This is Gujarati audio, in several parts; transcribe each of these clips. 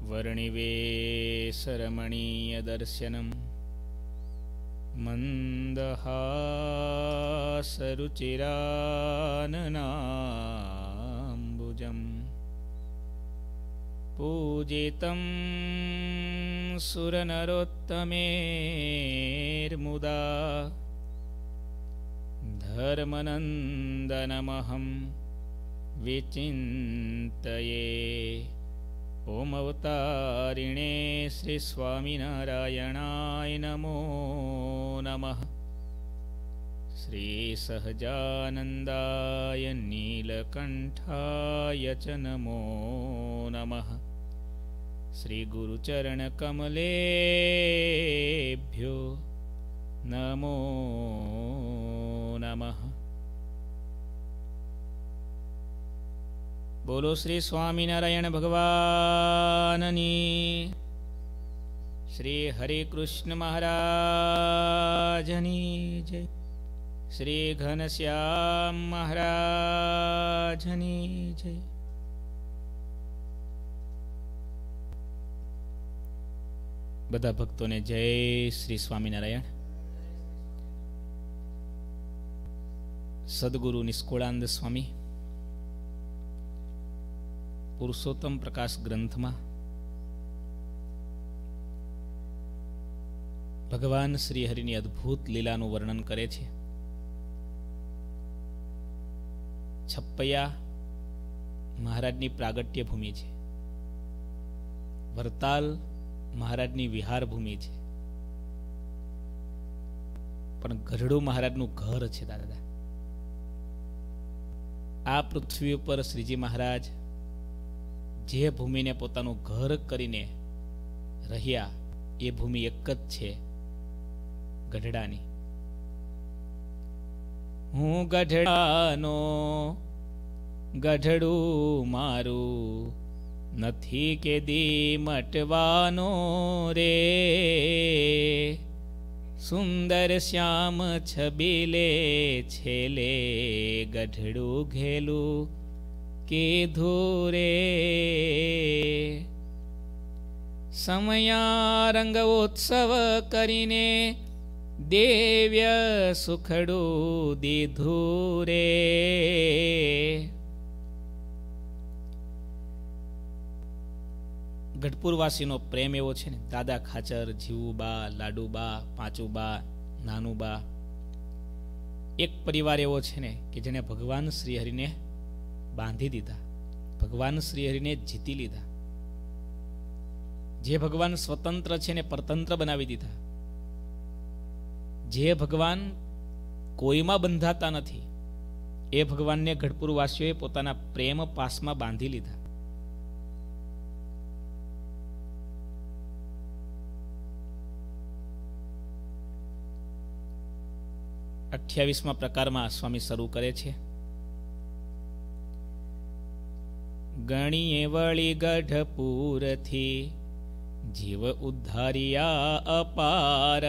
वर्णिवेशरमणीयदर्शनं मन्दहासरुचिराननाम्बुजं पूजितं सुरनरोत्तमेर्मुदा धर्मनन्दनमहं विचिन्तये। ओम अवतारिणे श्री स्वामिनारायणाय नमो नमः। श्री सहजानन्दाय नीलकण्ठाय च नमो नमः। श्री गुरुचरणकमलेभ्यो नमो नमः। बोलो श्री स्वामीनारायण भगवाननी। श्री हरे कृष्ण महाराजनी जय। श्री घनश्याम महाराजनी जय। बधा भक्तों ने जय श्री स्वामीनारायण। सद्गुरु निष्कुलानंद स्वामी पुरुषोत्तम प्रकाश ग्रंथ में भगवान श्री हरिनी अद्भुत लीलाનું વર્ણન કરે છે। છપ્પૈયા મહારાજની પ્રાગટ્ય ભૂમિ છે, વરતાલ મહારાજની વિહાર ભૂમિ છે, પણ ગઢડો મહારાજનું ઘર છે। દાદા આ પૃથ્વી ઉપર શ્રીજી મહારાજ જે ભૂમિને પોતાનું ઘર કરીને રહ્યા એ ભૂમિ એક જ છે, ગઢડાની। હું ગઢડાનો ગઢડું મારું નથી કેદી મટવાનો રે। સુંદર શ્યામ છબીલે છેલે ગઢડું ઘેલું કીધું રે। સમયા રંગોત્સવ કરીને દેવ્ય સુખડું દીધું રે। ગઢપુરવાસીનો પ્રેમ એવો છે ને, દાદા ખાચર, જીવુબા, લાડુબા, પાંચુબા, નાનુબા, એક પરિવાર એવો છે ને કે જેને ભગવાન શ્રી હરિને બાંધી દીધા, ભગવાન શ્રી હરિને જીતી લીધા। જે ભગવાન સ્વતંત્ર છે ને પરતંત્ર બનાવી દીધા, જે ભગવાન કોઈમાં બંધાતા નથી એ ભગવાનને ગઢપુરવાસીઓએ પોતાના પ્રેમ પાસમાં બાંધી લીધા। अठावीसमा प्रकारमा स्वामी शरू करे छे। गणिये वळी गढ़पुर थी जीव उद्धारिया अपार।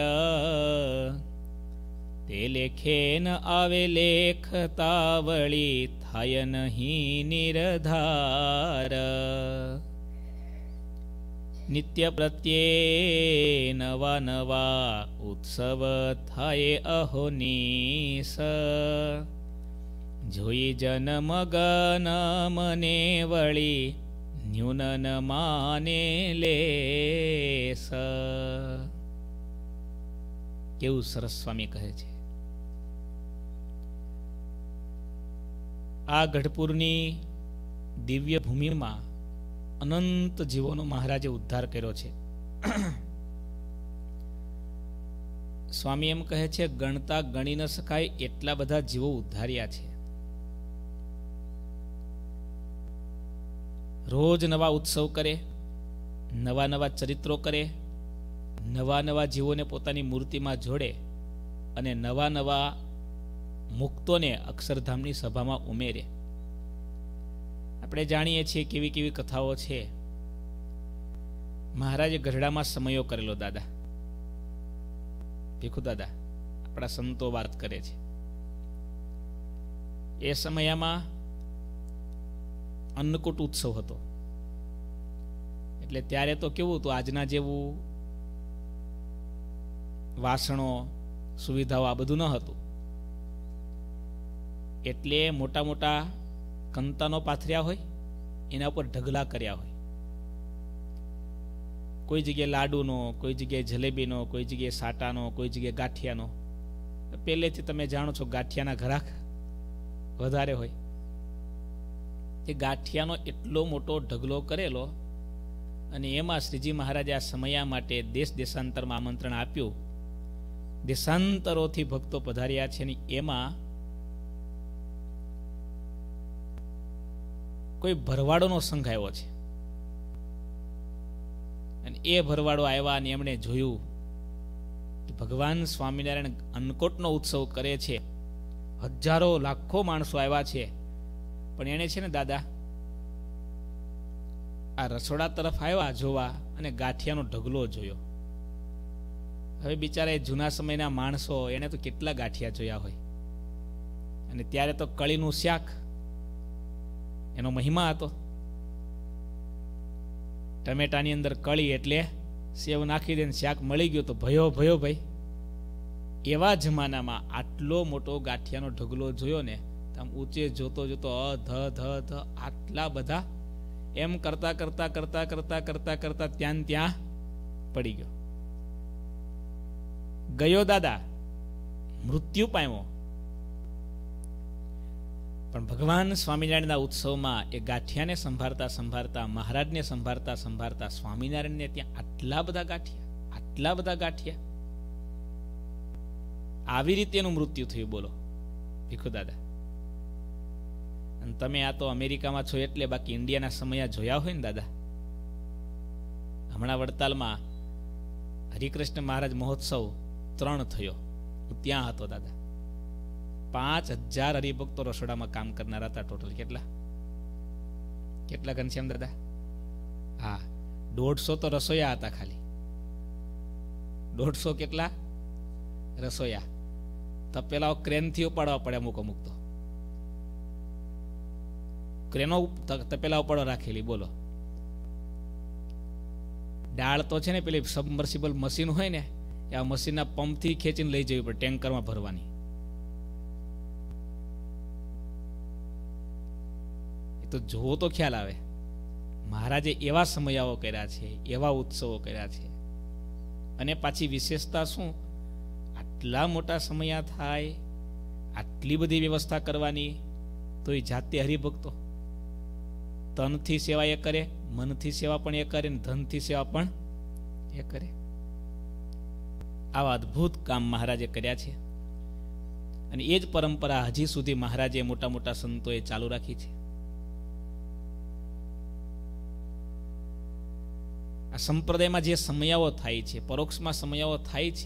ते लेखे न आवे लेखता वळी थाय नहीं निरधार। नित्य प्रत्ये नवा नवा उत्सव थाये अहोनीस। जोई जन मगन मने वळी न्यून न माने लेस। केवुं सरस स्वामी कहे छे। आ गढ़पुरनी दिव्य भूमि में अनंत जीवोनो महाराजे उद्धार कर्यो छे। स्वामी एम कहे छे गणता गणी न शकाय एटला बधा जीवो उद्धार्या छे। रोज नवा उत्सव करे, नवा नवा चरित्रों करे, नवा नवा जीवोने पोतानी मूर्ति में जोड़े अने नवा नवा मुक्तोने अक्षरधामनी सभा में उमेरे। આપણે જાણીએ છીએ કેવી કેવી કથાઓ છે। મહારાજે ગઢડામાં સમયો કરેલો। દાદા ભીખુ દાદા આપણા સંતો વાત કરે છે। એ સમયમાં અન્નકૂટ ઉત્સવ હતો। એટલે ત્યારે તો કેવું હતું, આજના જેવું વાસણો સુવિધાઓ આ બધું ન હતું. એટલે મોટા મોટા કંતાનો પાથર્યા હોય, એના ઉપર ઢગલા કર્યા હોય. કોઈ જગ્યાએ લાડુનો, કોઈ જગ્યાએ જલેબીનો, કોઈ જગ્યાએ સાટાનો, કોઈ જગ્યાએ ગાંઠિયાનો. પહેલેથી તમે જાણો છો ગાંઠિયાના ઘરાક વધારે હોય. એ ગાંઠિયાનો એટલો મોટો ઢગલો કરેલો, અને એમાં શ્રીજી મહારાજે આ સમયા માટે દેશ દેશાંતરમાં આમંત્રણ આપ્યું. દેશાંતરોથી ભક્તો પધાર્યા છે, ને એમાં કોઈ ભરવાડોનો સંઘ આવ્યો છે. અને એ ભરવાડો આવ્યા અને એમણે જોયું કે ભગવાન સ્વામિનારાયણ અન્નકોટનો ઉત્સવ કરે છે, હજારો લાખો માણસો આવ્યા છે, પણ એને છે ને દાદા આ રસોડા તરફ આવ્યા જોવા અને ગાંઠિયાનો ઢગલો જોયો. હવે બિચારા જૂના સમયના માણસો, એને તો કેટલા ગાંઠિયા જોયા હોય. અને ત્યારે તો કળીનું શાક એનો મહિમા હતો. ટમેટાની અંદર કળી એટલે સેવ નાખી દે, શાક મળી ગયું તો ભયો ભયો ભાઈ. એવા જમાનામાં આટલો મોટો ગાંઠિયાનો ઢગલો જોયો ને, આમ ઊંચે જોતો જોતો ધ આટલા બધા એમ કરતા કરતા કરતા કરતા કરતા કરતા ત્યાં પડી ગયો દાદા, મૃત્યુ પામ્યો. પણ ભગવાન સ્વામિનારાયણના ઉત્સવમાં એ ગાંઠિયાને સંભાળતા સંભાળતા, મહારાજને સંભાળતા સંભાળતા સ્વામિનારાયણને ત્યાં આટલા બધા ગાંઠિયા. આવી રીતે એનું મૃત્યુ થયું. બોલો ભીખુ દાદા. અને તમે આ તો અમેરિકામાં છો એટલે, બાકી ઇન્ડિયાના સમયા જોયા હોય ને દાદા. હમણાં વડતાલમાં હરિકૃષ્ણ મહારાજ મહોત્સવ 3 થયો, હું ત્યાં હતો દાદા. 5000 હરિભક્તો રસોડામાં કામ કરનારા હતા ટોટલ. કેટલા ઘનશ્યામ દાદા? હા, 150 તો રસોયા હતા ખાલી. 150 કેટલા રસોયા? તપેલાઓ ક્રેનથી ઉપાડવા પડે અમુક તો. ક્રેનો તપેલા ઉપાડવા રાખેલી. બોલો. દાળ તો છે ને પેલી સબમર્સિબલ મશીન હોય ને, આ મશીનના પંપથી ખેંચીને લઈ જવી પડે, ટેન્કરમાં ભરવાની. એ તો જોવો તો ખ્યાલ આવે. મહારાજે એવા સમયાઓ કર્યા છે, એવા ઉત્સવો કર્યા છે. અને પાછી વિશેષતા શું, આટલા મોટા સમયા થાય, આટલી બધી વ્યવસ્થા કરવાની, તો એ જાતે હરિભક્તો તનથી સેવા એ કરે, મનથી સેવા પણ એ કરે, ધનથી સેવા પણ એ કરે. આવા અદ્ભુત કામ મહારાજે કર્યા છે. અને એ જ પરંપરા હજી સુધી મહારાજે મોટા મોટા સંતોએ ચાલુ રાખી છે. આ સંપ્રદાયમાં જે સમયાઓ થાય છે, પરોક્ષમાં સમયાઓ થાય છે,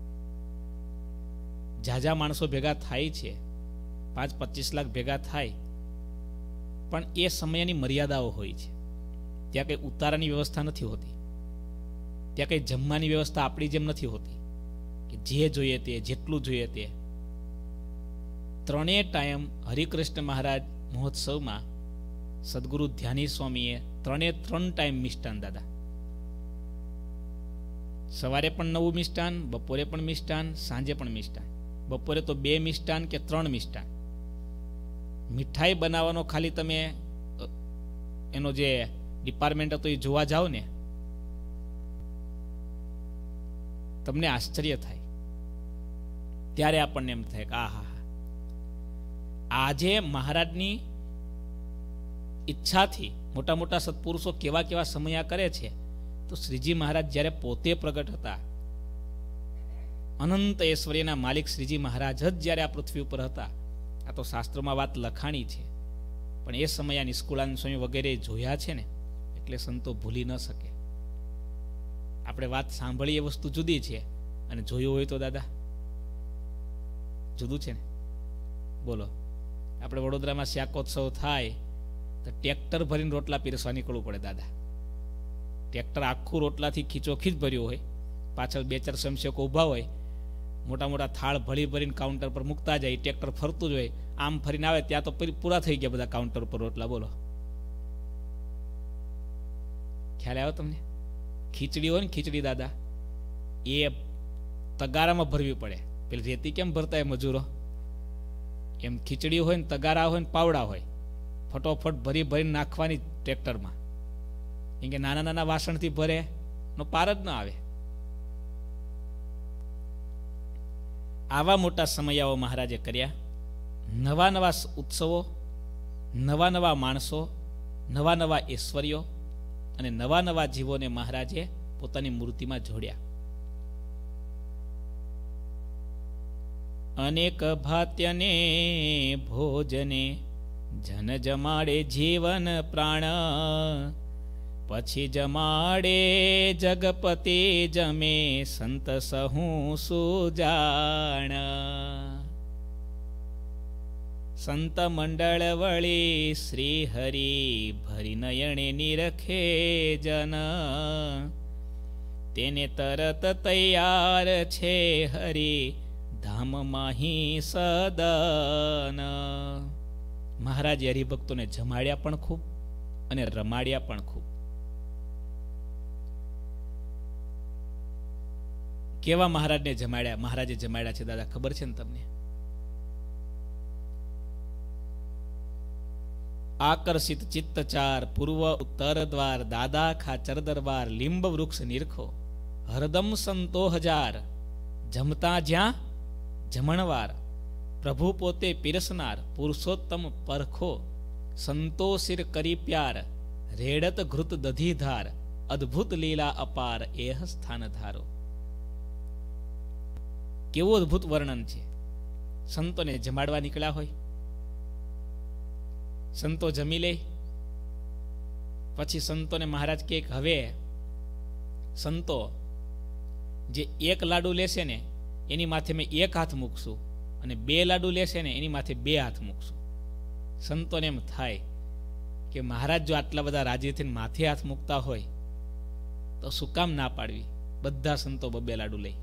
ઝાઝા માણસો ભેગા થાય છે, 5-25 લાખ ભેગા થાય, પણ એ સમયની મર્યાદાઓ હોય છે. ત્યાં કંઈ ઉતારાની વ્યવસ્થા નથી હોતી, ત્યાં કંઈ જમવાની વ્યવસ્થા આપણી જેમ નથી હોતી કે જે જોઈએ તે, જેટલું જોઈએ તે. 3 ટાઈમ હરિકૃષ્ણ મહારાજ મહોત્સવમાં સદગુરુ ધ્યાની સ્વામીએ 3 ટાઈમ મિષ્ટાન દાદા. સવારે પણ નવું મિષ્ટાન, બપોરે પણ મિષ્ટાન, સાંજે પણ મિષ્ટાન. બપોરે તો 2 મિષ્ટાન કે 3 મિષ્ટાન. મીઠાઈ બનાવવાનો ખાલી તમે એનો જે ડિપાર્ટમેન્ટ હતો એ જોવા જાઓ ને, તમને આશ્ચર્ય થાય. ત્યારે આપણને એમ થાય કે આહા, આજે મહારાજની ઈચ્છાથી મોટા મોટા સત્પુરુષો કેવા કેવા સમયા કરે છે. તો શ્રીજી મહારાજ જ્યારે પોતે પ્રગટ હતા, અનંત ઐશ્વર્યના માલિક શ્રીજી મહારાજ જ જ્યારે આ પૃથ્વી ઉપર હતા, આ તો શાસ્ત્રોમાં વાત લખાણી છે, પણ એ સમયે નિષ્કુળાનંદ સ્વામી વગેરે જોયા છે ને, એટલે સંતો ભૂલી ન શકે. આપણે વાત સાંભળી એ વસ્તુ જુદી છે, અને જોયું હોય તો દાદા જુદું છે ને. બોલો, આપણે વડોદરામાં શાકોત્સવ થાય તો ટ્રેક્ટર ભરીને રોટલા પીરસવા નીકળવું પડે દાદા. ટ્રેક્ટર આખું રોટલાથી ખીચોખીચ ભર્યું હોય, પાછળ 2-4 સ્વયંસેવકો ઊભા હોય, મોટા મોટા થાળ ભરીને કાઉન્ટર પર મૂકતા જાય. ટ્રેક્ટર ફરતું જ હોય, આમ ફરીને આવે ત્યાં તો પૂરા થઈ ગયા બધા કાઉન્ટર પર રોટલા. બોલો, ખ્યાલ આવ્યો તમને? ખીચડી હોય ને, ખીચડી દાદા એ તગારામાં ભરવી પડે. પેલી રેતી કેમ ભરતા એ મજૂરો, એમ ખીચડી હોય ને તગારા હોય ને પાવડા હોય, ફટોફટ ભરી ભરીને નાખવાની ટ્રેક્ટરમાં. કેમ કે નાના નાના વાસણથી ભરે નો પાર જ ના આવે. આવા મોટા સમયાઓ મહારાજે કર્યા. નવા નવા ઉત્સવો, નવા નવા માણસો, નવા નવા ઐશ્વર્યો અને નવા નવા જીવોને મહારાજે પોતાની મૂર્તિમાં જોડ્યા. અનેક ભાત્યને ભોજને જન જમાડે જીવન પ્રાણ, પછી જમાડે જગપતિ જમે સંત સહુ સુજાણ. સંત મંડળ વળી શ્રી હરિ ભરી નયણે નિરખે જન, તેને તરત તૈયાર છે હરિ ધામ માહી સદન. મહારાજે હરિભક્તોને જમાડ્યા પણ ખૂબ અને રમાડ્યા પણ ખૂબ. કેવા મહારાજને જમાડ્યા? મહારાજે જમાડ્યા છે દાદા, ખબર છે ને તમને? આકર્ષિત ચિત્તચાર, પૂર્વ ઉત્તર દ્વાર, દાદા ખાચર દરબાર, લીંબ વૃક્ષ નિરખો, હરદમ સંતો હજાર, જમતા જ્યાં જમણવાર, પ્રભુ પોતે પીરસનાર, પુરુષોત્તમ પરખો, સંતો સિર કરી પ્યાર, રેડત ઘૃત દધી ધાર, અદ્ભુત લીલા અપાર, એહ સ્થાન ધારો. કેવું અદ્ભુત વર્ણન છે. સંતોને જમાડવા નીકળ્યા હોય, સંતો જમી લે, પછી સંતોને મહારાજ કે હવે સંતો જે એક લાડુ લેશે ને એની માથે મેં એક હાથ મૂકશું, અને 2 લાડુ લેશે ને એની માથે 2 હાથ મૂકશું. સંતોને એમ થાય કે મહારાજ જો આટલા બધા રાજી થઈને માથે હાથ મૂકતા હોય તો શું કામ ના પાડવી? બધા સંતો 2 લાડુ લઈ.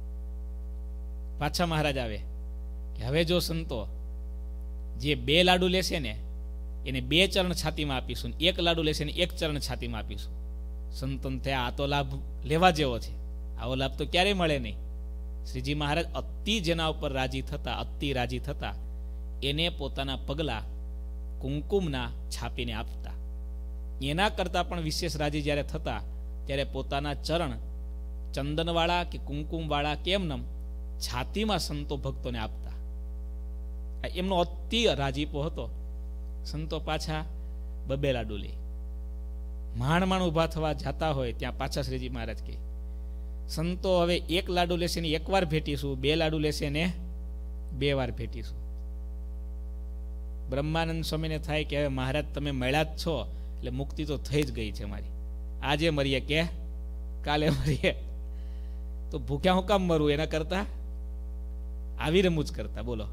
પાછા મહારાજ આવે કે હવે જો સંતો જે 2 લાડુ લેશે ને એને 2 ચરણ છાતીમાં આપીશું, 1 લાડુ લેશે ને 1 ચરણ છાતીમાં આપીશું. સંતોને થયા આ તો લાભ લેવા જેવો છે, આવો લાભ તો ક્યારેય મળે નહીં. શ્રીજી મહારાજ અતિ જેના ઉપર રાજી થતા, અતિ રાજી થતા, એને પોતાના પગલા કુમકુમના છાપીને આપતા. એના કરતા પણ વિશેષ રાજી જ્યારે થતા ત્યારે પોતાના ચરણ ચંદનવાળા કે કુમકુમવાળા કેમ નમ છાતીમાં સંતો ભક્તોને આપતા. એમનો અતિ રાજીપો હતો. સંતો પાછા 2 લાડુ લે. માંડ માંડ ઉભા થવા જતા હોય ત્યાં પાછા શ્રીજી મહારાજ કે સંતો હવે 1 લાડુ લેશે ને 1 વાર ભેટીશું, 2 લાડુ લેશે ને 2 વાર ભેટીશું. બ્રહ્માનંદ સ્વામીને થાય કે હવે મહારાજ તમે મળ્યા જ છો એટલે મુક્તિ તો થઈ જ ગઈ છે મારી. આજે મરીએ કે કાલે મરીએ, તો ભૂખ્યા હું કામ મરું? એના કરતા આવી રમૂજ કરતા. બોલો.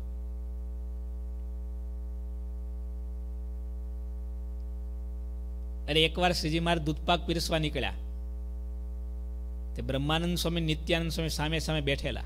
અરે એકવાર શ્રીજી મહારાજ દૂધપાક પીરસવા નીકળ્યા, તે બ્રહ્માનંદ સ્વામી નિત્યાનંદ સ્વામી સામે સામે બેઠેલા.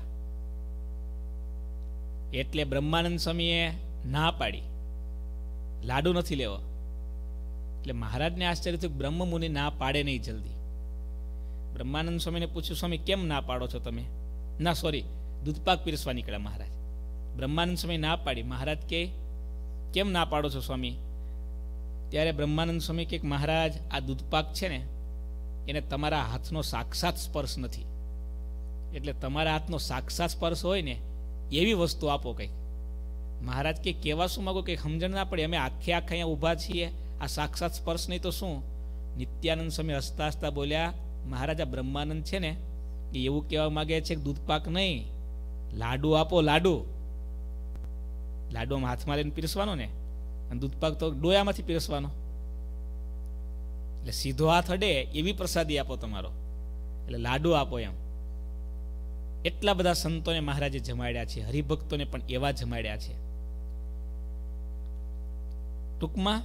એટલે બ્રહ્માનંદ સ્વામીએ ના પાડી, લાડુ નથી લેવો. એટલે મહારાજને આશ્ચર્ય થયું, બ્રહ્મ મુનિ ના પાડે નહીં જલ્દી. બ્રહ્માનંદ સ્વામીને પૂછ્યું, સ્વામી કેમ ના પાડો છો તમે? ના સોરી, દૂધપાક પીરસવા નીકળ્યા મહારાજ. બ્રહ્માનંદ સ્વામી ના પાડી. મહારાજ કે કેમ ના પાડો છો સ્વામી? ત્યારે બ્રહ્માનંદ સ્વામી કે મહારાજ આ દૂધપાક છે ને એને તમારા હાથનો સાક્ષાત સ્પર્શ નથી, એટલે તમારા હાથનો સાક્ષાત સ્પર્શ હોય ને એવી વસ્તુ આપો કંઈક. મહારાજ કે કેવા શું માગો? કંઈક સમજણ ના પડે, અમે આખે આખા અહીંયા ઊભા છીએ, આ સાક્ષાત સ્પર્શ નહીં તો શું? નિત્યાનંદ સ્વામી હસતા હસતા બોલ્યા, મહારાજ આ બ્રહ્માનંદ છે ને એ એવું કહેવા માંગે છે કે દૂધપાક નહીં, લાડુ આપો. લાડુ લાડુ હાથમાં લઈને પીરસવાનો ને, અને દૂધપાક તો ડોયામાંથી પીરસવાનો. એટલે સીધો હાથ અડે એવી પ્રસાદી આપો તમારો, એટલે લાડુ આપો એમ. એટલા બધા સંતોને મહારાજે જમાડ્યા છે, હરિભક્તોને પણ એવા જમાડ્યા છે. ટૂંકમાં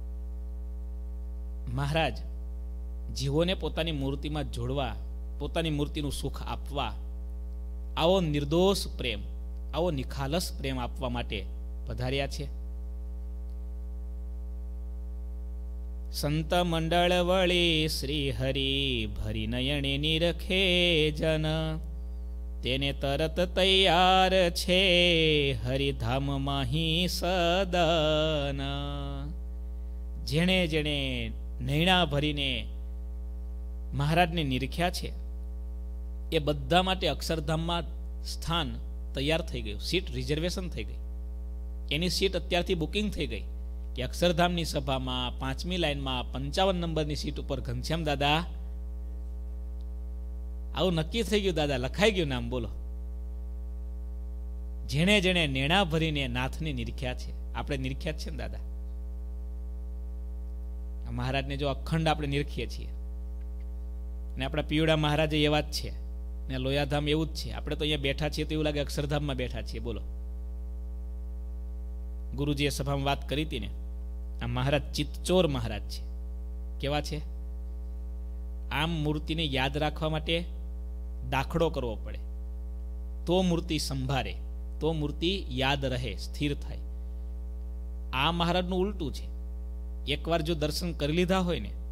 મહારાજ જીવોને પોતાની મૂર્તિમાં જોડવા, પોતાની મૂર્તિનું સુખ આપવા, આવો નિર્દોષ પ્રેમ, આવો નિખાલસ પ્રેમ આપવા માટે પધાર્યા છે. સંત મંડળ વળી શ્રી હરિ ભરી નયણે નિરખે જન, તેને તરત તૈયાર છે હરિધામ માહી સદન. જેણે જેણે નૈણા ભરીને મહારાજને નિરખ્યા છે એ બધા માટે અક્ષરધામમાં સ્થાન તૈયાર થઈ ગયું, સીટ રિઝર્વેશન થઈ ગઈ. એની સીટ અત્યારથી બુકિંગ થઈ ગઈ કે અક્ષરધામની સભામાં 5મી લાઈનમાં 55 નંબરની સીટ ઉપર ઘનશ્યામ દાદા. આવું નક્કી થઈ ગયું દાદા, લખાઈ ગયું નામ. બોલો, જેણે જેણે નેણા ભરીને નાથને નિરખ્યા છે. આપણે નિરખ્યા જ છે ને દાદા. મહારાજને જો અખંડ આપણે નિરખીએ છીએ, ને આપણા પિયુડા મહારાજ એવા જ છે, ને લોયાધામ એવું જ છે. આપણે તો અહીંયા બેઠા છીએ તો એવું લાગે અક્ષરધામમાં બેઠા છીએ. બોલો, ગુરુજીએ સભામાં વાત કરી હતી ને, આ મહારાજ ચિત્તચોર મહારાજ છે. કેવા છે? આમ મૂર્તિને યાદ રાખવા માટે દાખલો કરવો પડે તો મૂર્તિ સંભાળે, તો મૂર્તિ યાદ રહે, સ્થિર થાય. આ મહારાજનું ઉલટું છે. એકવાર જો દર્શન કરી લીધા હોય ને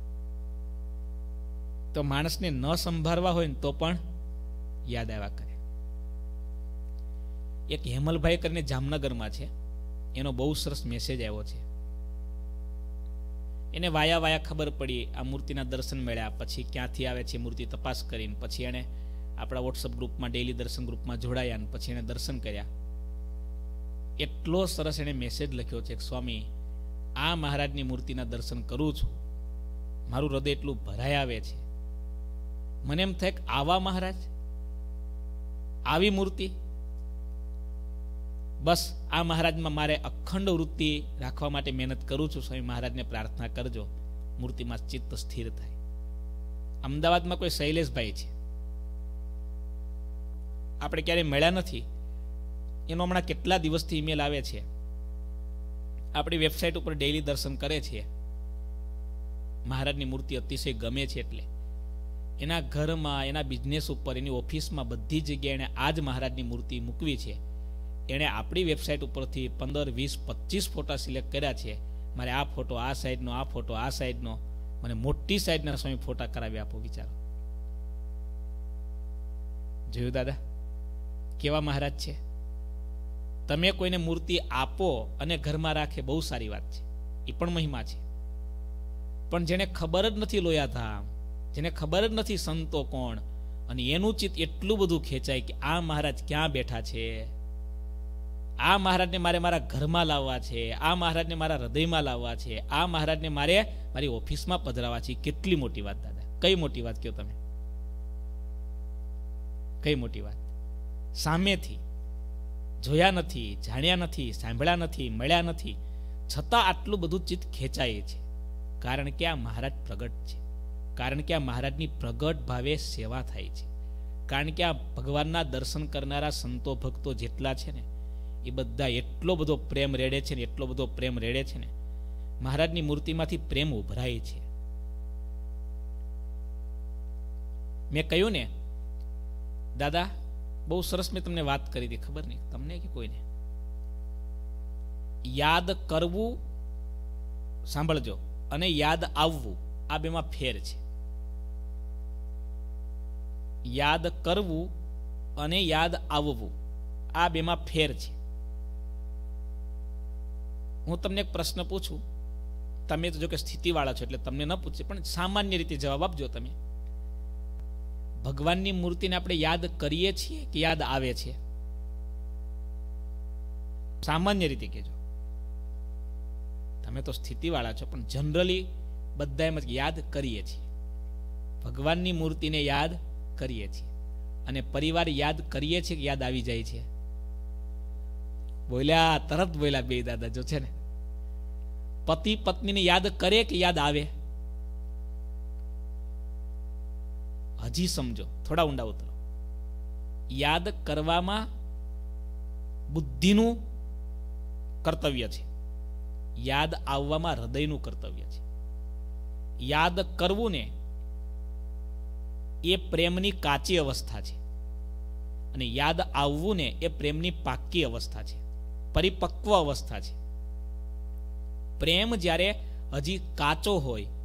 તો માણસને ન સંભાળવા હોય ને તો પણ યાદ આવ્યા કરે. એક હેમલભાઈ કરીને જામનગરમાં છે, એનો બહુ સરસ મેસેજ આવ્યો છે. એને વાયા વાયા ખબર પડી, આ મૂર્તિના દર્શન મળ્યા, પછી ક્યાંથી આવે છે મૂર્તિ તપાસ કરીને પછી એને આપણા વોટ્સઅપ ગ્રુપમાં, ડેલી દર્શન ગ્રુપમાં જોડાયા, અને પછી એને દર્શન કર્યા. એટલો સરસ એને મેસેજ લખ્યો છે કે સ્વામી, આ મહારાજની મૂર્તિના દર્શન કરું છું, મારું હૃદય એટલું ભરાય આવે છે. મને એમ થાય કે આવા મહારાજ, આવી મૂર્તિ, બસ આ મહારાજમાં મારે અખંડ વૃત્તિ રાખવા માટે મહેનત કરું છું. સ્વામી મહારાજને પ્રાર્થના કરજો મૂર્તિમાં ચિત્ત સ્થિર થાય. અમદાવાદમાં કોઈ શૈલેષભાઈ છે, આપણે ક્યારેય મળ્યા નથી. એનો હમણાં કેટલા દિવસથી ઈમેલ આવે છે. આપણી વેબસાઇટ ઉપર ડેઈલી દર્શન કરે છે. મહારાજની મૂર્તિ અતિશય ગમે છે, એટલે એના ઘરમાં, એના બિઝનેસ ઉપર, એની ઓફિસમાં બધી જગ્યાએ એણે આ જ મહારાજની મૂર્તિ મૂકવી છે. એણે આપણી વેબસાઇટ ઉપરથી 15, 20, 25 ફોટા સિલેક્ટ કર્યા છે. મારે આ ફોટો આ સાઈડનો, આ ફોટો આ સાઈડનો, મને મોટી સાઈડના સ્વામી ફોટા કરાવી આપો. વિચારો, જોયું દાદા કેવા મહારાજ છે? તમે કોઈને મૂર્તિ આપો અને ઘરમાં રાખે, બહુ સારી વાત છે, એ પણ મહિમા છે. પણ જેને ખબર જ નથી લોયાધામ, જેને ખબર જ નથી સંતો કોણ, અને એનું ચિત્ત એટલું બધું ખેંચાય કે આ મહારાજ ક્યાં બેઠા છે, આ મહારાજને મારે મારા ઘરમાં લાવવા છે, આ મહારાજને મારા હૃદયમાં લાવવા છે, આ મહારાજને મારે મારી ઓફિસમાં પધરાવવા છે. કેટલી મોટી વાત દાદા! કઈ મોટી વાત કહો તમે? કઈ મોટી વાત? સામેથી જોયા નથી, જાણ્યા નથી, સાંભળ્યા નથી, મળ્યા નથી, છતાં આટલું બધું ચિત્ત ખેંચાય છે. કારણ કે આ મહારાજ પ્રગટ છે, કારણ કે આ મહારાજની પ્રગટ ભાવે સેવા થાય છે, કારણ કે આ ભગવાનના દર્શન કરનારા સંતો ભક્તો જેટલા છે ને, એ બધા એટલો બધો પ્રેમ રેડે છે ને, એટલો બધો પ્રેમ રેડે છે ને, મહારાજની મૂર્તિમાંથી પ્રેમ ઉભરાય છે. મેં કહ્યું ને દાદા, બહુ સરસ મેં તમને વાત કરી હતી, ખબર નહીં તમને કે કોઈને. યાદ કરવું, સાંભળજો, અને યાદ આવવું, આ બેમાં ફેર છે. યાદ કરવું અને યાદ આવવું, આ બેમાં ફેર છે. હું તમને એક પ્રશ્ન પૂછું, તમે તો જો કે સ્થિતિવાળા છો એટલે તમને ન પૂછે, પણ સામાન્ય રીતે જવાબ આપજો તમે. ભગવાનની મૂર્તિને આપણે યાદ કરીએ છીએ કે યાદ આવે છે? સામાન્ય રીતે કહેજો. તમે તો સ્થિતિવાળા છો, પણ જનરલી બધા એમ જ યાદ કરીએ છીએ. ભગવાનની મૂર્તિને યાદ કરીએ છીએ, અને પરિવાર યાદ કરીએ છીએ કે યાદ આવી જાય છે? બોલ્યા, તરત બોલ્યા બે દાદા. જો છે ને, પતિ પત્નીને યાદ કરે કે યાદ આવે? હજી સમજો, થોડા ઊંડા ઉતરો. યાદ કરવામાં બુદ્ધિનું કર્તવ્ય છે, યાદ આવવામાં હૃદયનું કર્તવ્ય છે. યાદ કરવું ને એ પ્રેમની કાચી અવસ્થા છે, અને યાદ આવવું ને એ પ્રેમની પાકી અવસ્થા છે, પરિપક્વ અવસ્થા છે. પ્રેમ જ્યારે હજી કાચો હોય,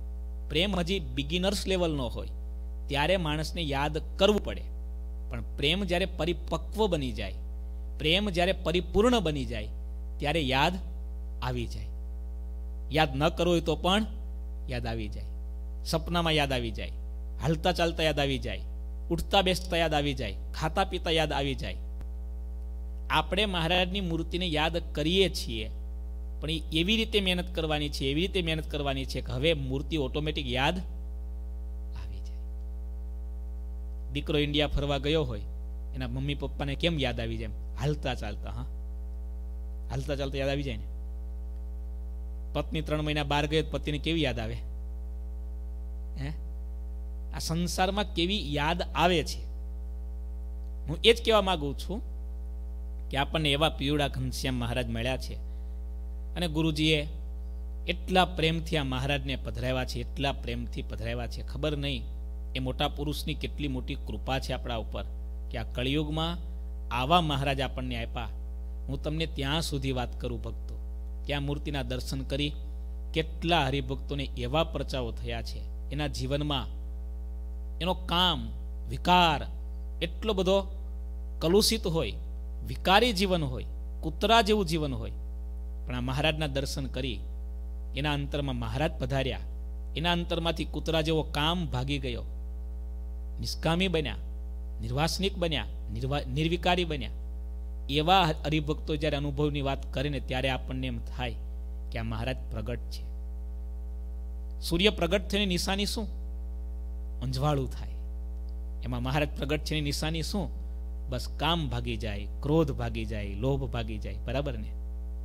પ્રેમ હજી બિગિનર્સ લેવલનો હોય ત્યારે માણસને યાદ કરવું પડે, પણ પ્રેમ જ્યારે પરિપક્વ બની જાય, પ્રેમ જ્યારે પરિપૂર્ણ બની જાય ત્યારે યાદ આવી જાય. યાદ ન કરવું હોય તો પણ યાદ આવી જાય, સપનામાં યાદ આવી જાય, હાલતા ચાલતા યાદ આવી જાય, ઉઠતા બેસતા યાદ આવી જાય, ખાતા પીતા યાદ આવી જાય. આપણે મહારાજની મૂર્તિને યાદ કરીએ છીએ, પણ એવી રીતે મહેનત કરવાની છે, એવી રીતે મહેનત કરવાની છે કે હવે મૂર્તિ ઓટોમેટિક યાદ આવી જાય. દીકરો ઇન્ડિયા ફરવા ગયો હોય, એના મમ્મી પપ્પાને કેમ યાદ આવી જાય? હાલતા ચાલતા, હા, હાલતા ચાલતા યાદ આવી જાય ને. પત્ની 3 મહિના બહાર ગઈ, પતિને કેવી યાદ આવે? હે, આ સંસારમાં કેવી યાદ આવે છે. હું એ જ કહેવા માંગુ છું કે આપણને એવા પીવડા ઘનશ્યામ મહારાજ મળ્યા છે, અને ગુરુજીએ એટલા પ્રેમથી આ મહારાજને પધરાવ્યા છે, એટલા પ્રેમથી પધરાવ્યા છે. ખબર નહીં એ મોટા પુરુષની કેટલી મોટી કૃપા છે આપણા ઉપર કે આ કળિયુગમાં આવા મહારાજ આપણને આપ્યા. હું તમને ત્યાં સુધી વાત કરું ભક્તો, ત્યાં મૂર્તિના દર્શન કરી કેટલા હરિભક્તોને એવા પરચાઓ થયા છે. એના જીવનમાં એનો કામ વિકાર એટલો બધો કલુષિત હોય, વિકારી જીવન હોય, કૂતરા જેવું જીવન હોય, પણ આ મહારાજના દર્શન કરી એના અંતરમાં મહારાજ પધાર્યા, એના અંતરમાંથી કૂતરા જેવો કામ ભાગી ગયો, નિષ્કામી બન્યા, નિર્વાસનિક બન્યા, નિર્વિકારી બન્યા. એવા હરિભક્તો જ્યારે અનુભવની વાત કરે ને ત્યારે આપણને એમ થાય કે આ મહારાજ પ્રગટ છે. સૂર્ય પ્રગટ થઈને નિશાની શું? અંજવાળું થાય. એમાં મહારાજ પ્રગટ છે નિશાની શું? બસ કામ ભાગી જાય, ક્રોધ ભાગી જાય, લોભ ભાગી જાય. બરાબર ને?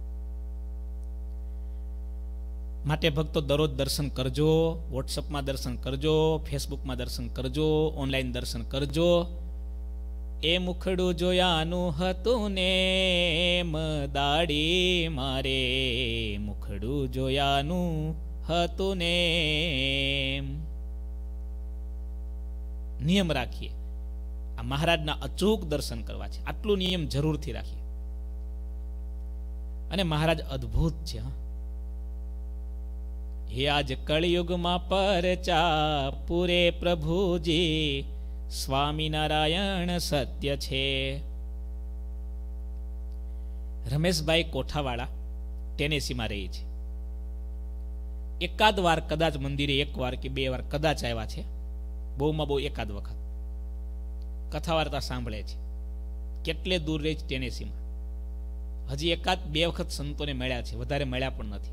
માટે ભક્તો દરરોજ દર્શન કરજો, વોટ્સઅપમાં દર્શન કરજો, ફેસબુકમાં દર્શન કરજો, ઓનલાઈન દર્શન કરજો. એ મુખડું જોયાનું હતું ને દાડી મારે, મુખડું જોયાનું હતું ને. નિયમ રાખીએ, આ મહારાજના અચૂક દર્શન કરવા છે, આટલું નિયમ જરૂરથી રાખીએ. અને મહારાજ અદ્ભુત છે. હે આજ કળિયુગમાં પરચા પૂરે પ્રભુજી, સ્વામિનારાયણ સત્ય છે. રમેશભાઈ કોઠાવાળા ટેનેસીમાં રહી છે. એકાદ વાર કદાચ મંદિરે 1 વાર કે 2 વાર કદાચ આવ્યા છે, બહુમાં બહુ એકાદ વખત કથા વાર્તા સાંભળે છે. કેટલે દૂર રહે છે ટેનેસીમાં. હજી 1-2 વખત સંતોને મળ્યા છે, વધારે મળ્યા પણ નથી.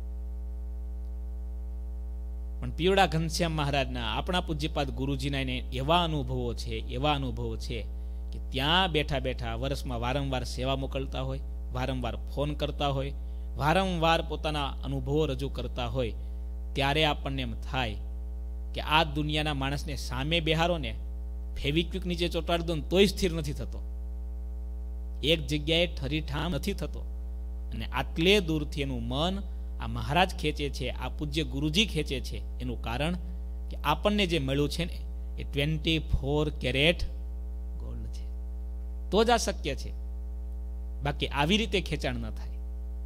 પણ પીવડા ઘનશ્યામ મહારાજના, આપણા પૂજ્યપાદ ગુરુજીના એને એવા અનુભવો છે, એવા અનુભવો છે કે ત્યાં બેઠા બેઠા વર્ષમાં વારંવાર સેવા મોકલતા હોય, વારંવાર ફોન કરતા હોય, વારંવાર પોતાના અનુભવો રજૂ કરતા હોય, ત્યારે આપણને એમ થાય કે આ દુનિયાના માણસને સામે બેહારો ને, ફેવિક્વિક નીચે ચોંટાડી દો ને તોય સ્થિર નથી થતો, એક જગ્યાએ ઠરીઠામ નથી થતો. અને આટલે દૂરથી એનું મન આ મહારાજ ખેંચે છે, આ પૂજ્ય ગુરુજી ખેંચે છે. એનું કારણ કે આપણને જે મળ્યું છે ને એ 24 કેરેટ ગોલ્ડ છે, તો જ આ શક્ય છે. બાકી આવી રીતે ખેંચાણ ન થાય.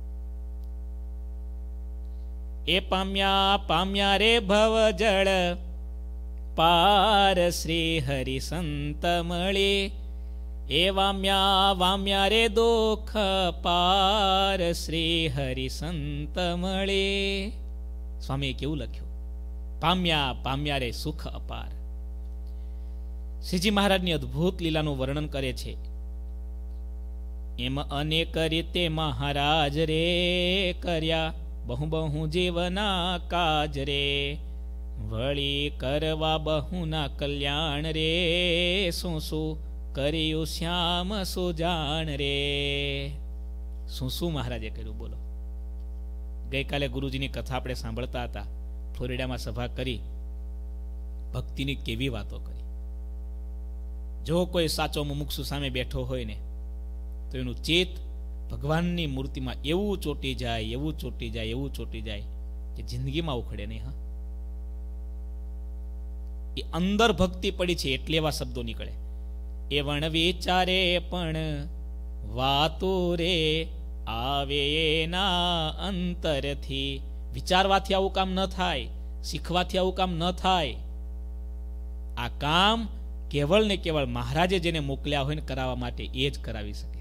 એ પામ્યા પામ્યા રે ભવ જળ પાર, શ્રી હરિ સંત મળે. એ વામ્યા વામ્યા રે દુઃખ પાર, શ્રી હરિ સંત મળે. સ્વામીએ કેવું લખ્યું? પામ્યા પામ્યા રે સુખ અપાર. શ્રીજી મહારાજની અદ્ભુત લીલાનું વર્ણન કરે છે. એમ અનેક રીતે મહારાજ રે કર્યા, બહુ બહુ જીવના કાજ રે, વળી કરવા બહુના કલ્યાણ રે, શું શું કર્યું શ્યામ સુજાણ રે. શું શું મહારાજે કર્યું બોલો. ગઈકાલે ગુરુજીની કથા આપણે સાંભળતા હતા, ફ્લોરિડામાં સભા કરી, ભક્તિની કેવી વાતો કરી. જો કોઈ સાચો મુમુક્ષુ સામે બેઠો હોય ને તો એનું ચિત્ત ભગવાનની મૂર્તિમાં એવું ચોટી જાય, એવું ચોટી જાય, એવું ચોટી જાય કે જિંદગીમાં ઉખડે નહીં. હા, એ અંદર ભક્તિ પડી છે એટલે એવા શબ્દો નીકળે. એ વણ વિચારે પણ વાતો રે આવે એના અંતરથી. વિચારવાથી આવું કામ ન થાય, શીખવાથી આવું કામ ન થાય. આ કામ કેવળ ને કેવળ મહારાજે જેને મોકલ્યા હોય ને કરાવવા માટે એ જ કરાવી શકે.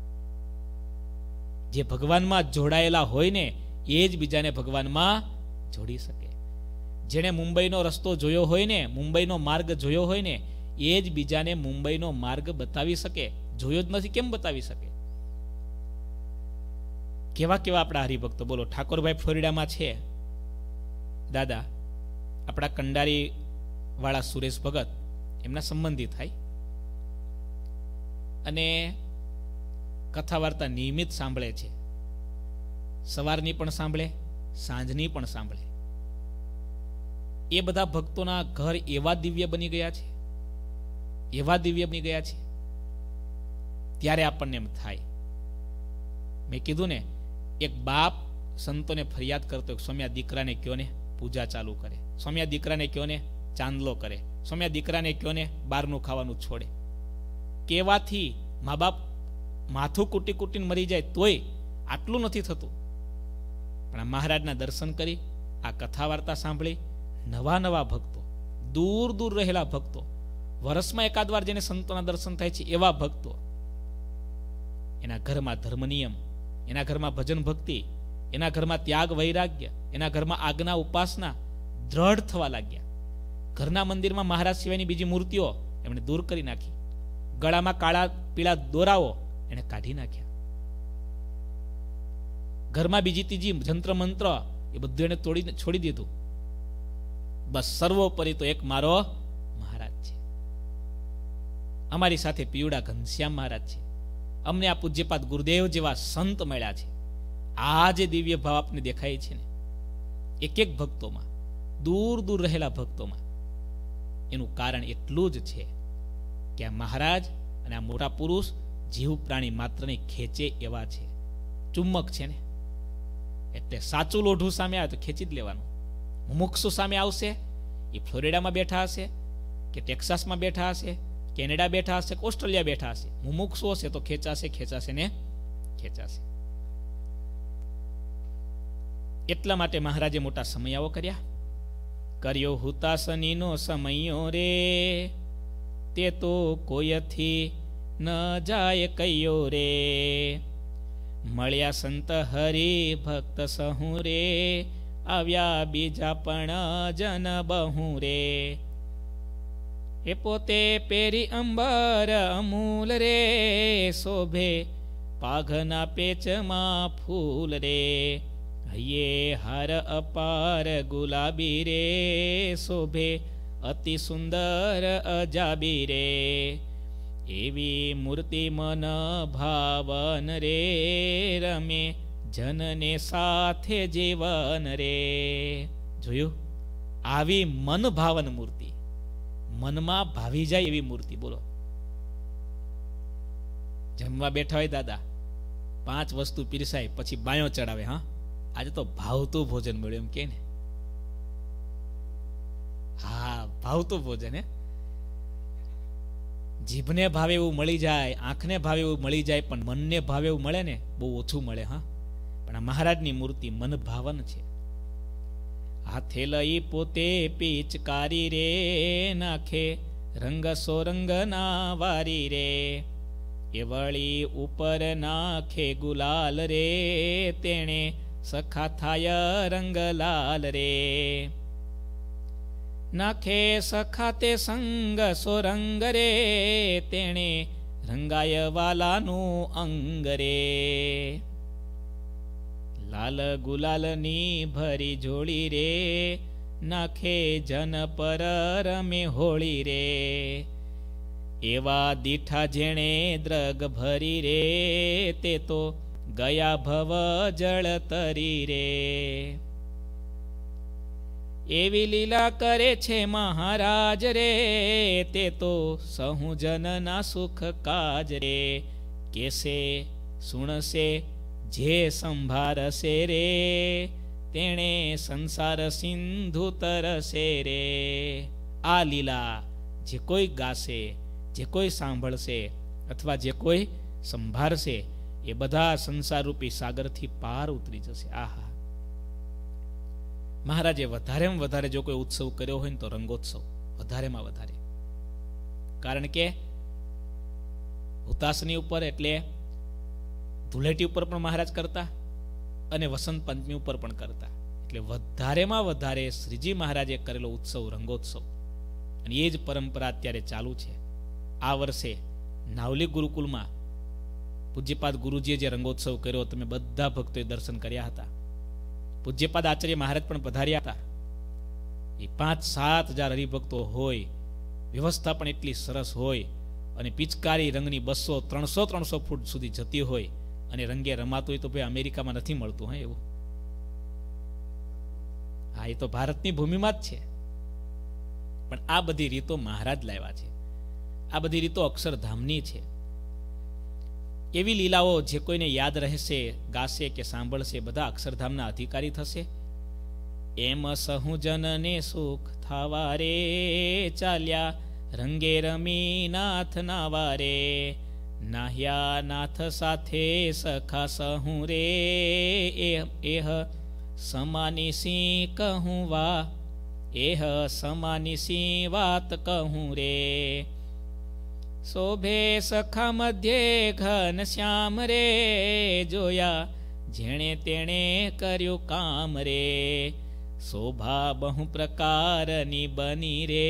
જે ભગવાનમાં જોડાયેલા હોય ને એ જ બીજાને ભગવાનમાં જોડી શકે. જેણે મુંબઈનો રસ્તો જોયો હોય ને, મુંબઈનો માર્ગ જોયો હોય ને, એ જ બીજાને મુંબઈનો માર્ગ બતાવી શકે. જોયો જ નથી કેમ બતાવી શકે? કેવા કેવા આપણા હરિભક્તો. બોલો, ઠાકોરભાઈ ફ્લોરિડામાં છે દાદા, આપણા કંડારી વાળા સુરેશ ભગત એમના સંબંધી થાય, અને કથા વાર્તા નિયમિત સાંભળે છે. સવારની પણ સાંભળે, સાંજની પણ સાંભળે. એ બધા ભક્તોના ઘર એવા દિવ્ય બની ગયા છે, એવા દિવ્ય બની ગયા છે. ત્યારે આપણને એમ થાય, મેં કીધું ને, એક બાપ સંતોને ફરિયાદ કરતો, સ્વામી આ દીકરાને કયો ને પૂજા ચાલુ કરે, સ્વામી આ દીકરાને કયો ને ચાંદલો કરે, સ્વામી આ દીકરાને કયો ને બહારનું ખાવાનું છોડે. કેવાથી મા બાપ માથું કૂટી કૂટીને મરી જાય તોય આટલું નથી થતું. પણ આ મહારાજના દર્શન કરી, આ કથા વાર્તા સાંભળી, નવા નવા ભક્તો, દૂર દૂર રહેલા ભક્તો, વર્ષમાં એકાદ વાર જેને સંતોના દર્શન થાય છે એવા ભક્તો, એના ઘરમાં ધર્મ નિયમ, એના ઘરમાં ભજન ભક્તિ, એના ઘરમાં ત્યાગ વૈરાગ્ય, એના ઘરમાં આજ્ઞા ઉપાસના દ્રઢ થવા લાગ્યા. ઘરના મંદિરમાં મહારાજ સિવાયની બીજી મૂર્તિઓ એમણે દૂર કરી નાખી. ગળામાં કાળા પીળા દોરાઓ એને કાઢી નાખ્યા. ઘરમાં બીજી ત્રીજી જંત્ર મંત્ર એ બધું એને છોડી દીધું. બસ સર્વોપરી તો એક મારો મહારાજ છે. અમારી સાથે પીવડા ઘનશ્યામ મહારાજ છે. અમને આ પૂજ્યપાદ ગુરુદેવ જેવા સંત મળ્યા છે. આ જે દિવ્ય ભાવ આપને દેખાય છે ને, એક એક ભક્તોમાં, દૂર દૂર રહેલા ભક્તોમાં, એનું કારણ એટલું જ છે કે આ મહારાજ અને આ મોટા પુરુષ જીવ પ્રાણી માત્રને ખેંચે એવા છે. ચુંબક છે ને, એટલે સાચું લોઢું સામે આવે તો ખેંચી જ લેવાનું. મુમુક્ષુ સામે આવશે, એ ફ્લોરિડામાં બેઠા હશે કે ટેક્સાસમાં બેઠા હશે, કેનેડા બેઠા હશે કે ઓસ્ટ્રેલિયા બેઠા હશે, મુમુક્ષુ હશે તો ખેંચાશે, ખેંચાશે ને ખેંચાશે. એટલા માટે મહારાજે મોટા સમયાઓ કર્યા. કર્યો હુતાસનીનો સમયો રે, તે તો કોયથી ન જાય કયો રે. મળ્યા સંત હરિ ભક્ત સહુ રે, આવ્યા બીજા પણ જન બહુ રે. એ પોતે પેરી અંબર અમૂલ રે, શોભે પાઘના પેચમાં ફૂલ રે. હૈયે હાર અપાર ગુલાબી રે, શોભે અતિ સુંદર અજાબી રે. એવી મૂર્તિ મન ભાવન રે, રમે જનને સાથે જીવન રે. જોયું? આવી મન ભાવન મૂર્તિ, મનમાં ભાવી જાય એવી મૂર્તિ. બોલો, જમવા બેઠા હોય દાદા, 5 વસ્તુ પીરસાય પછી બાયો ચડાવે. હા, આજે તો ભાવતું ભોજન મળ્યું એમ કે ને. હા, ભાવતું ભોજન. હે, જીભને ભાવે એવું મળી જાય, આંખને ભાવે એવું મળી જાય, પણ મનને ભાવે એવું મળે ને બહુ ઓછું મળે. હા, પણ આ મહારાજની મૂર્તિ મન ભાવન છે. હાથે લઈ પોતે પિચકારી રે, નાખે રંગ સોરંગ ના વારી રે. એ વળી ઉપર નાખે ગુલાલ રે, તેણે સખા થાય રંગલાલ રે. નાખે સખા તે સંગ સોરંગ રે, તેણે રંગાય વાલાનું અંગ રે. લાલ ગુલાલની ભરી જોડી રે, નાખે જન પર રમે હોળી રે. એવા દીઠા જેણે દ્રગ ભરી રે, તે તો ગયા ભવ જળ તરી રે. એવી લીલા કરે છે મહારાજ રે, તે તો સહુ જનના સુખ કાજ રે. કેસે સુણસે જે સંભારશે રે, તેણે સંસાર સિંધુ તરસે રે. આ લીલા જે કોઈ ગાશે, જે કોઈ સાંભળશે, અથવા જે કોઈ સંભાળશે, એ બધા સંસાર રૂપી સાગરથી પાર ઉતરી જશે. આહા, મહારાજે વધારેમાં વધારે જો કોઈ ઉત્સવ કર્યો હોય ને તો રંગોત્સવ વધારેમાં વધારે. કારણ કે હુતાસની ઉપર એટલે ધૂળેટી ઉપર પણ મહારાજ કરતા અને વસંત પંચમી ઉપર પણ કરતા. એટલે વધારેમાં વધારે શ્રીજી મહારાજે કરેલો ઉત્સવ રંગોત્સવ. અને એ જ પરંપરા અત્યારે ચાલુ છે. આ વર્ષે નાવલી ગુરુકુલમાં પૂજ્યપાદ ગુરુજીએ જે રંગોત્સવ કર્યો તમે બધા ભક્તોએ દર્શન કર્યા હતા. પૂજ્યપાદ આચાર્ય મહારાજ પણ પધાર્યા હતા. એ 5-7 હજાર હરિભક્તો હોય, વ્યવસ્થા પણ એટલી સરસ હોય, અને પિચકારી રંગની 200-300 ફૂટ સુધી જતી હોય, અને રંગે રમાતું હોય તો ભાઈ અમેરિકામાં નથી મળતું. હા એવું, હા એ તો ભારતની ભૂમિમાં જ છે. પણ આ બધી રીતો મહારાજ લાવ્યા છે. આ બધી રીતો અક્ષરધામની છે. એવી લીલાઓ જે કોઈને યાદ રહેશે, ગાશે કે સાંભળશે, બધા અક્ષરધામના અધિકારી થશે. એમ સહુ જનને સુખ થાવા રે, ચાલ્યા રંગે રમી નાથ નાવા રે, નાહ્યા નાથ સાથે સખા સહુ રે, એહ સમાની સિંહ કહું વા, એહ સમાની સિંહ વાત કહું રે. શોભે સખા મધ્યે ઘન શ્યામ રે, જોયા જેણે તેણે કર્યું કામ રે, શોભા બહુ પ્રકારની બની રે.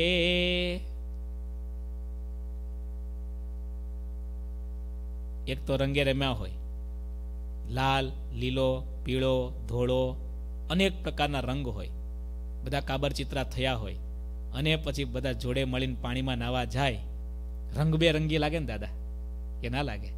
એક તો રંગે રમ્યા હોય, લાલ, લીલો, પીળો, ધોળો, અનેક પ્રકારના રંગ હોય, બધા કાબર ચિત્રા થયા હોય, અને પછી બધા જોડે મળીને પાણીમાં નાવા જાય. રંગબેરંગી લાગે ને દાદા, કે ના લાગે?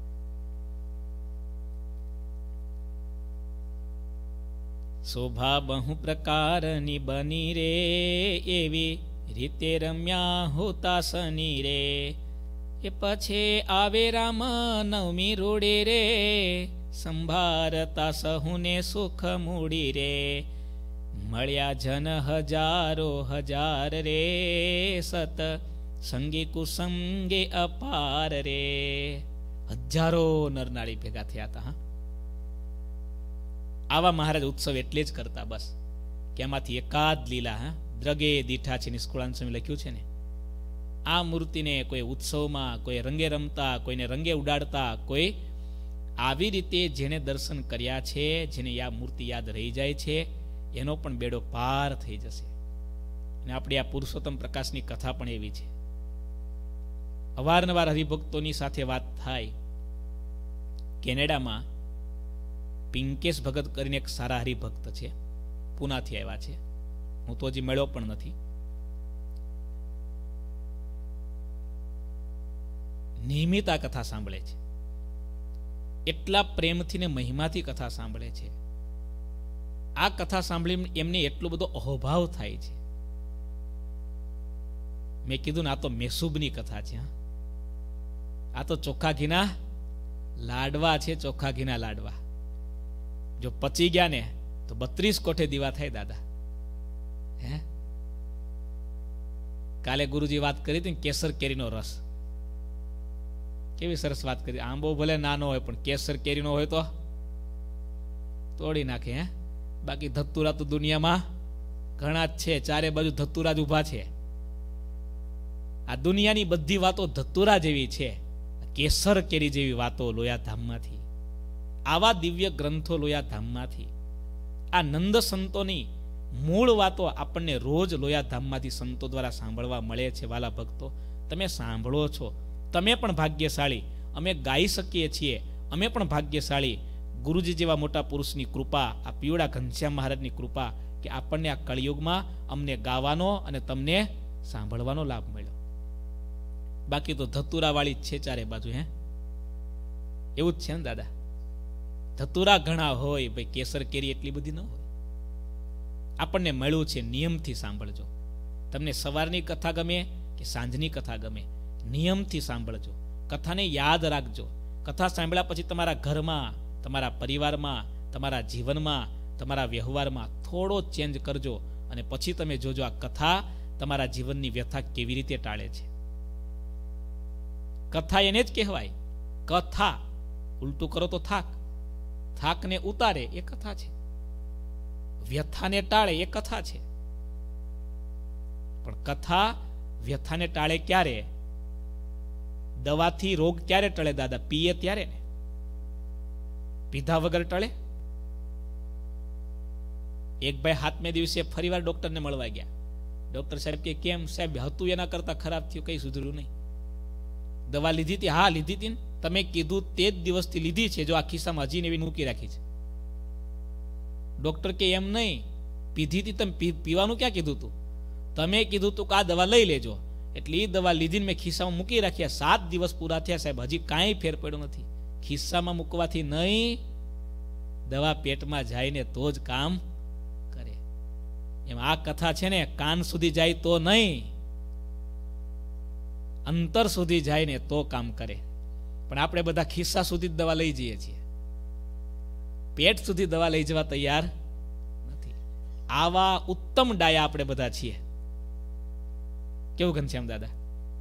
શોભા બહુ પ્રકારની બની રે, એવી રીતે રમ્યા હુતાસની રે. એ પછી આવે રામ નવમી રોડે રે, સંભારતા સહુને સુખ મૂડી રે. મળ્યા જન હજારો હજાર રે, સત સંગે કુસંગે અપાર રે. હજારો નરનાળી ભેગા થયા હતા. આવા મહારાજ ઉત્સવ એટલે જ કરતા, બસ કે એમાંથી એકાદ લીલા દ્રગે દીઠા છે. નિષ્કુળાન સ્વામી લખ્યું છે ને, આ મૂર્તિને કોઈ ઉત્સવમાં, કોઈ રંગે રમતા, કોઈને રંગે ઉડાડતા, કોઈ આવી રીતે જેને દર્શન કર્યા છે, જેને આ મૂર્તિ યાદ રહી જાય છે, એનો પણ બેડો પાર થઈ જશે. અને આપણી આ પુરુષોત્તમ પ્રકાશની કથા પણ એવી છે. અવારનવાર હરિભક્તોની સાથે વાત થાય. કેનેડામાં પિંકેશ ભગત કરીને એક સારા હરિભક્ત છે, પૂનાથી આવ્યા છે. હું તો હજી મળ્યો પણ નથી. નિયમિત આ કથા સાંભળે છે, એટલા પ્રેમથી ને મહિમાથી કથા સાંભળે છે. આ કથા સાંભળીને એમને એટલો બધો અહોભાવ થાય છે. મેં કીધું ને, આ તો મેસુબની કથા છે. આ તો ચોખ્ખા ઘીના લાડવા છે, ચોખ્ખા ઘીના લાડવા. જો પચી ગયા ને તો 32 કોઠે દીવા થાય દાદા. હે, કાલે ગુરુજી વાત કરી હતી કેસર કેરીનો રસ. કેવી સરસ વાત કરી. આંબો ભલે નાનો હોય પણ કેસર કેરીનો હોય તો તોડી નાખે. બાકી ધતુરા તો દુનિયામાં ઘણા જ છે, ચારે બાજુ ધતુરા જ ઉભા છે. આ દુનિયાની બધી વાતો ધતુરા જેવી છે, કેસર કેરી જેવી વાતો લોયા ધામમાંથી, આવા દિવ્ય ગ્રંથો લોયા ધામમાંથી, આ નંદ સંતોની મૂળ વાતો આપણને રોજ લોયા ધામમાંથી સંતો દ્વારા સાંભળવા મળે છે. વાલા ભક્તો, તમે સાંભળો છો, તમે પણ ભાગ્યશાળી. અમે ગાઈ શકીએ છીએ, અમે પણ ભાગ્યશાળી. ગુરુજી જેવા મોટા પુરુષની કૃપા, આ પીવડા ઘનશ્યામ મહારાજની કૃપા, કે આપણને આ કળિયુગમાં અમને ગાવાનો અને તમને સાંભળવાનો લાભ મળ્યો. બાકી તો ધતુરા વાળી જ છે ચારે બાજુ. એવું જ છે ને દાદા? ધતુરા ઘણા હોય ભાઈ, કેસર કેરી એટલી બધી ન હોય. આપણને મળ્યું છે, નિયમથી સાંભળજો. તમને સવારની કથા ગમે કે સાંજની કથા ગમે, નિયમથી સાંભળજો. કથાને યાદ રાખજો. કથા સાંભળ્યા પછી તમારા ઘરમાં, તમારા પરિવારમાં, તમારા જીવનમાં, તમારા વ્યવહારમાં થોડો ચેન્જ કરજો, અને પછી તમે જોજો આ કથા તમારા જીવનની વ્યથા કેવી રીતે ટાળે છે. કથા એને જ કહેવાય. કથા ઉલટું કરો તો થાક, થાકને ઉતારે એ કથા છે. વ્યથાને ટાળે એ કથા છે. પણ કથા વ્યથાને ટાળે ક્યારે? દવાથી રોગ ક્યારે ટળે દાદા? પીએ ત્યારે ને. પીધા વગર ટળે? એક ભાઈ 7મે દિવસે ફરીવાર ડોક્ટરને મળવા ગયા. ડોક્ટર સાહેબ કે કેમ? સાહેબ હતું એના કરતા ખરાબ થયું, કઈ સુધર્યું નહીં. દવા લીધી હતી? હા લીધી હતી ને. તમે કીધું તે જ દિવસથી લીધી છે, જો આ ખિસ્સામાં હજી એવી મૂકી રાખી છે. ડોક્ટર કે એમ નહીં, પીધી હતી તમે, પીવાનું ક્યાં કીધું તું? તમે કીધું તું કે આ દવા લઈ લેજો, એટલે એ દવા લીધીને મેં ખિસ્સામાં મૂકી રાખ્યા. 7 દિવસ પૂરા થયા સાહેબ, હજી કાંઈ ફેર પડ્યો નથી. ખિસ્સામાં મૂકવાથી નહીં, દવા પેટમાં જાય ને તો જ કામ કરે. એમ આ કથા છે ને, કાન સુધી જાય તો નહીં, અંતર સુધી જાય ને તો કામ કરે. પણ આપણે બધા ખિસ્સા સુધી જ દવા લઈ જઈએ છીએ, પેટ સુધી દવા લઈ જવા તૈયાર નથી. આવા ઉત્તમ ડાયા આપણે બધા છીએ. કેવું ઘનશ્યામ દાદા?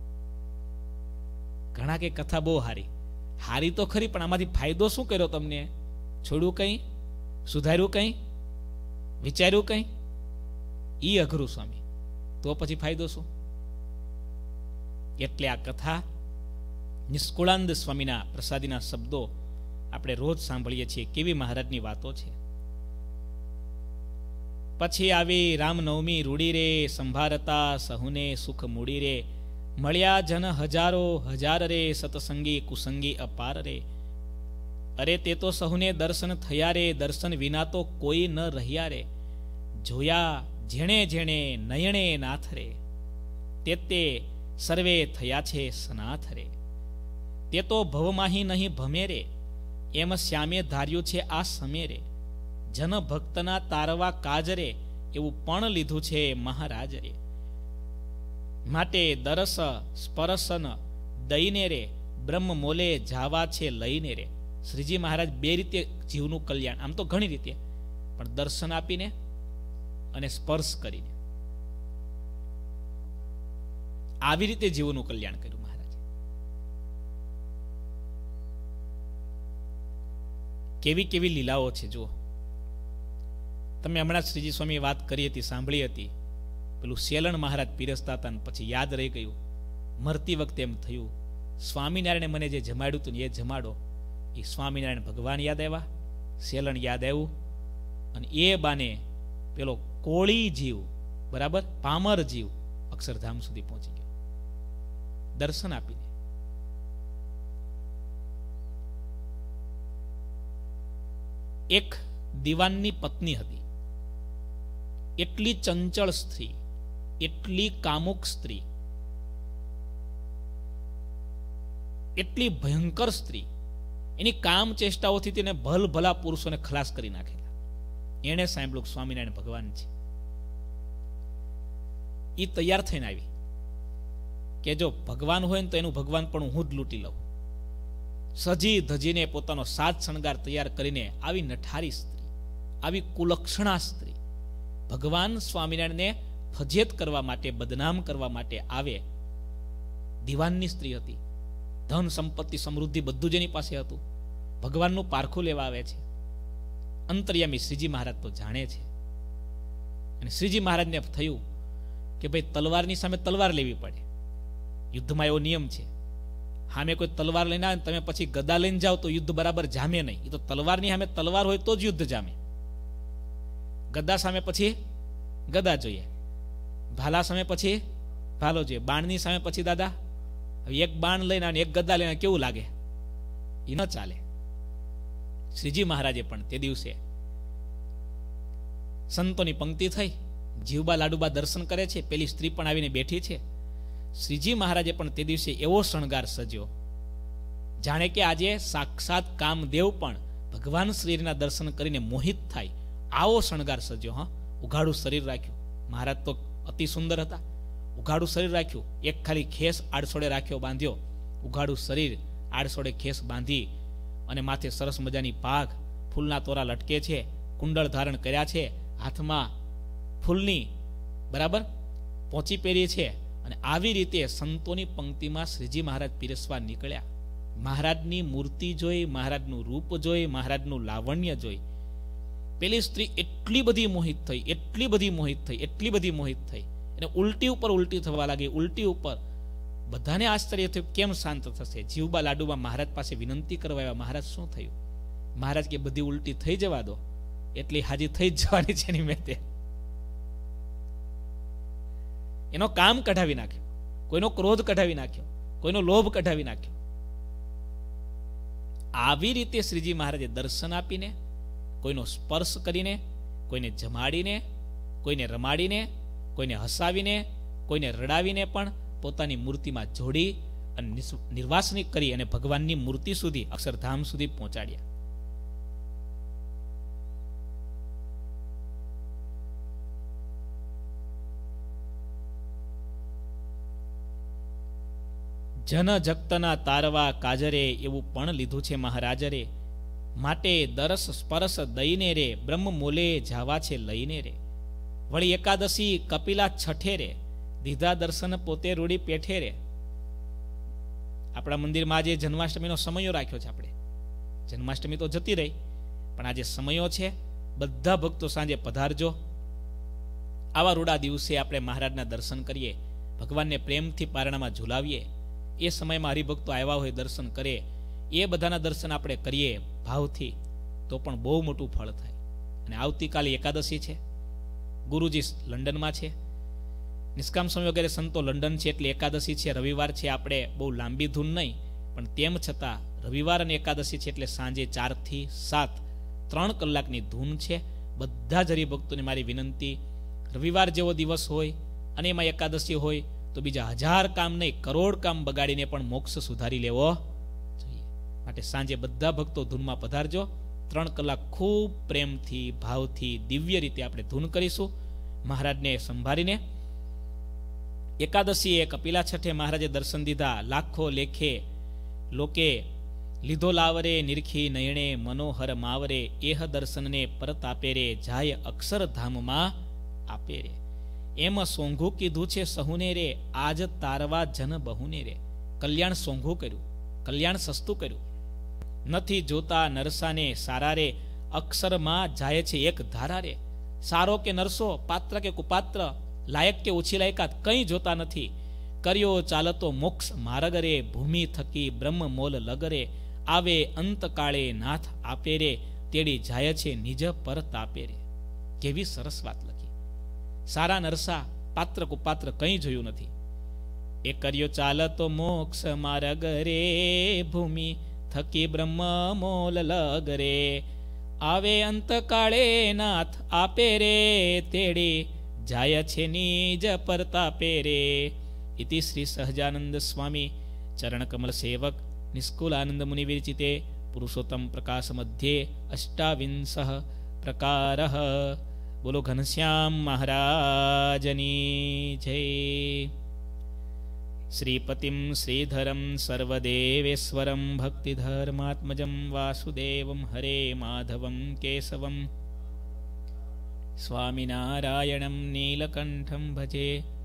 ઘણા કે કથા બહુ હારી તો ખરી, પણ આમાંથી ફાયદો શું કર્યો તમને? છોડ્યું કઈ? સુધાર્યું કઈ? વિચાર્યું કઈ? ઈ અઘરું સ્વામી. તો પછી ફાયદો શું? એટલે આ કથા નિષ્કુળાનંદ સ્વામીના પ્રસાદીના શબ્દો આપણે રોજ સાંભળીએ છીએ. કેવી મહારાજની વાતો છે. પછી આવી રામનવમી રૂડી રે, સંભારતા સહુને સુખ મૂડી રે. મળ્યા જન હજારો હજાર રે, સતસંગી કુસંગી અપાર રે. અરે તે તો સહુને દર્શન થયા રે, દર્શન વિના તો કોઈ ન રહ્યા રે. જોયા જેણે જેણે નયણે નાથ રે, તે સર્વે થયા છે સનાથ રે. તે તો ભવમાહી નહીં ભમે રે, એમ શ્યામે ધાર્યું છે આ સમે રે. જન ભક્તના તારવા કાજ રે, એવું પણ લીધું છે મહારાજ રે. માટે દરસ સ્પરસન દઈને રે, બ્રહ્મ મોલે જાવા છે લઈને રે. શ્રીજી મહારાજ બે રીતે જીવનું કલ્યાણ, આમ તો ઘણી રીતે, પણ દર્શન આપીને અને સ્પર્શ કરીને આવી રીતે જીવનું કલ્યાણ કર્યું મહારાજ. કેવી કેવી લીલાઓ છે જુઓ. તમે હમણાં શ્રીજી સ્વામી વાત કરી હતી, સાંભળી હતી. પેલું સેલણ મહારાજ પીરસતા હતા ને પછી યાદ રહી ગયું. મરતી વખતે એમ થયું, સ્વામિનારાયણે મને જે જમાડ્યું હતું ને એ જમાડો. એ સ્વામિનારાયણ ભગવાન યાદ આવ્યા, સેલણ યાદ આવ્યું, અને એ બાને પેલો કોળી જીવ, બરાબર પામર જીવ અક્ષરધામ સુધી પહોંચી ગયો દર્શન આપીને. એક દિવાનની પત્ની હતી, એટલી ચંચળ સ્ત્રી, એટલી કામુક સ્ત્રી, એટલી ભયંકર સ્ત્રી. એની કામ ચેષ્ટાઓથી તેને ભલભલા પુરુષોને ખલાસ કરી નાખેલા. એણે સાંભળ્યું સ્વામિનારાયણ ભગવાન છે. એ તૈયાર થઈને આવી કે જો ભગવાન હોય ને તો એનું ભગવાન પણ હું જ લૂંટી લઉં. સજી ધજીને પોતાનો સાજ શણગાર તૈયાર કરીને આવી નઠારી સ્ત્રી, આવી કુલક્ષણા સ્ત્રી ભગવાન સ્વામિનારાયણને ફજેત કરવા માટે, બદનામ કરવા માટે આવે. દિવાનની સ્ત્રી હતી, ધન સંપત્તિ સમૃદ્ધિ બધું જ એની પાસે હતું. ભગવાનનું પારખું લેવા આવે છે. અંતર્યામી શ્રીજી મહારાજ તો જાણે છે. અને શ્રીજી મહારાજને થયું કે ભાઈ તલવારની સામે તલવાર લેવી પડે. યુદ્ધમાં એવો નિયમ છે, સામે કોઈ તલવાર લઈને આવે તમે પછી ગદા લઈને જાઓ તો યુદ્ધ બરાબર જામે નહીં. એ તો તલવારની સામે તલવાર હોય તો જ યુદ્ધ જામે. ગદા સામે પછી ગદા જોઈએ, ભાલા સામે પછી ભાલો જોઈએ, બાણની સામે પછી દાદા એક બાણ લઈને અને એક ગદા લઈને કેવું લાગે? એ ન ચાલે. શ્રીજી મહારાજે પણ તે દિવસે સંતોની પંક્તિ થઈ, જીવબા લાડુબા દર્શન કરે છે, પેલી સ્ત્રી પણ આવીને બેઠી છે. શ્રીજી મહારાજે પણ તે દિવસે એવો શણગાર સજ્યો જાણે કે આજે સાક્ષાત કામદેવ પણ ભગવાન શ્રીના દર્શન કરીને મોહિત થાય. આવો શણગાર સજ્યો. હા, ઉઘાડું શરીર રાખ્યું. મહારાજ તો અતિ સુંદર હતા. ઉઘાડું શરીર રાખ્યું, એક ખાલી ખેસ આડસોડે રાખ્યો, બાંધ્યો. ઉઘાડું શરીર, આડસોડે ખેસ બાંધી અને માથે સરસ મજાની પાઘ, ફૂલના તોરા લટકે છે, કુંડળ ધારણ કર્યા છે, હાથમાં ફૂલની બરાબર પોચી પહેરી છે. અને આવી રીતે સંતોની પંક્તિમાં શ્રીજી મહારાજ પીરસવા નીકળ્યા. મહારાજની મૂર્તિ જોઈ, મહારાજનું રૂપ જોઈ, મહારાજનું લાવણ્ય જોઈ પેલી સ્ત્રી એટલી બધી મોહિત થઈ, એટલી બધી મોહિત થઈ, એટલી બધી મોહિત થઈ, અને ઉલટી ઉપર ઉલટી થવા લાગી, ઉલટી ઉપર. બધાને આશ્ચર્ય થયું, કેમ શાંત થશે? જીવબા લાડુબા મહારાજ પાસે વિનંતી કરવા આવ્યા, મહારાજ શું થયું? મહારાજ કે બધી ઉલટી થઈ જવા દો, એટલી હાજી થઈ જ જવાની છે એની મેં તે. એનો કામ કઢાવી નાખ્યો, કોઈનો ક્રોધ કઢાવી નાખ્યો, કોઈનો લોભ કઢાવી નાખ્યો. આવી રીતે શ્રીજી મહારાજે દર્શન આપીને, કોઈનો સ્પર્શ કરીને, કોઈને જમાડીને, કોઈને રમાડીને, કોઈને હસાવીને, કોઈને રડાવીને પણ પોતાની મૂર્તિમાં જોડી અને નિર્વાસની કરી અને ભગવાનની મૂર્તિ સુધી, અક્ષરધામ સુધી પહોંચાડ્યા. જન જગતના તારવા કાજરે એવું પણ લીધું છે મહારાજરે. માટે દરસ સ્પરસ દઈને રે, બ્રહ્મ મોલે જાવા છે લઈને રે. વળી એકાદશી કપિલા છઠે રે, દીધા દર્શન પોતે રૂડી પેઠે રે. આપણા મંદિરમાં આજે જન્માષ્ટમીનો સમયો રાખ્યો છે. આપણે જન્માષ્ટમી તો જતી રહી, પણ આજે સમયો છે. બધા ભક્તો સાંજે પધારજો. આવા રૂડા દિવસે આપણે મહારાજના દર્શન કરીએ, ભગવાનને પ્રેમથી પારણામાં ઝુલાવીએ. એ સમયમાં હરિભક્તો આવ્યા હોય, દર્શન કરે, એ બધાના દર્શન આપણે કરીએ ભાવથી, તો પણ બહુ મોટું ફળ થાય. અને આવતીકાલે એકાદશી છે, ગુરુજી લંડનમાં છે, નિષ્કામ સ્વામી વગેરે સંતો લંડન છે, એટલે એકાદશી છે, રવિવાર છે. આપણે બહુ લાંબી ધૂન નહીં, પણ તેમ છતાં રવિવાર અને એકાદશી છે, એટલે સાંજે 4 થી 7 3 કલાકની ધૂન છે. બધા જ હરિભક્તોને મારી વિનંતી, રવિવાર જેવો દિવસ હોય અને એમાં એકાદશી હોય તો બીજા 1000 કામ નહીં, કરોડ કામ બગાડીને પણ મોક્ષ સુધારી લેવો જોઈએ. માટે સાંજે બધા ભક્તો ધૂનમાં પધારજો. 3 કલાક ખૂબ પ્રેમથી, ભાવથી, દિવ્ય રીતે આપણે ધૂન કરીશું મહારાજને સંભાળીને. એકાદશીએ કપિલા છઠે મહારાજે દર્શન દીધા. લાખો લેખે લોકે લીધો લાવરે, નિરખી નયણે મનોહર માવરે. એહ દર્શનને પરત આપે રે, જાય અક્ષરધામમાં આપે રે. એમ સોંઘું કીધું છે સહુને રે, આજ તારવા જન બહુને રે. કલ્યાણ સોંઘું કર્યું, કલ્યાણ સસ્તું કર્યું. નથી જોતા નરસાને સારા રે, અક્ષરમાં જાય છે એક ધારા રે. સારો કે નરસો, પાત્ર કે કુપાત્ર, લાયક કે ઓછી લાયકાત, કંઈ જોતા નથી. કર્યો ચાલતો મોક્ષ માર્ગ રે, ભૂમિ થકી બ્રહ્મ મોલ લગરે. આવે અંતકાળે નાથ આપે રે, તેડી જાય છે નિજ પર તાપે રે. કેવી સરસ વાત લખી. સારા નરસા, પાત્ર કુપાત્ર કંઈ જોયું નથી. એ કર્યો ચાલતો મોક્ષ માર્ગ રે, ભૂમિ થકી બ્રહ્મ મોલ લગરે. આવે અંતકાળે નાથ આપે રે, તેડી જાય છે નિજ પરતાપે રે. ઇતિ શ્રી સહજાનંદ સ્વામી ચરણકમલ સેવક નિષ્કુલાનંદ મુનિ વિરચિતે પુરુષોત્તમ પ્રકાશ મધ્યે 28 પ્રકારઃ. બોલો ઘનશ્યામ મહારાજની જય. શ્રીપતિમ શ્રીધરમ સર્વદેવેશ્વરમ ભક્તિધર્માત્મજમ વાસુદેવમ હરે માધવમ કેશવમ સ્વામિનારાયણમ નીલકંઠમ ભજે.